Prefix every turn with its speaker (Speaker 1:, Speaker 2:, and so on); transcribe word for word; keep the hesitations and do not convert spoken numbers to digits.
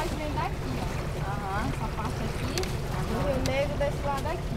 Speaker 1: Nós vem daqui, ó.
Speaker 2: Aham.
Speaker 1: Essa parte aqui, do Rio Negro desse lado aqui.